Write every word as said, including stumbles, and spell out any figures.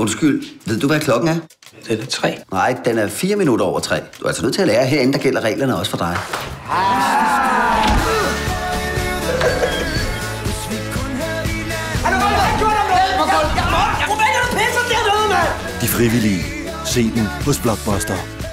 Undskyld, ved du, hvad klokken er? Den er tre. Nej, den er fire minutter over tre. Du er altså nødt til at lære herinde, der gælder reglerne også for dig. De frivillige. Se den hos Blockbuster.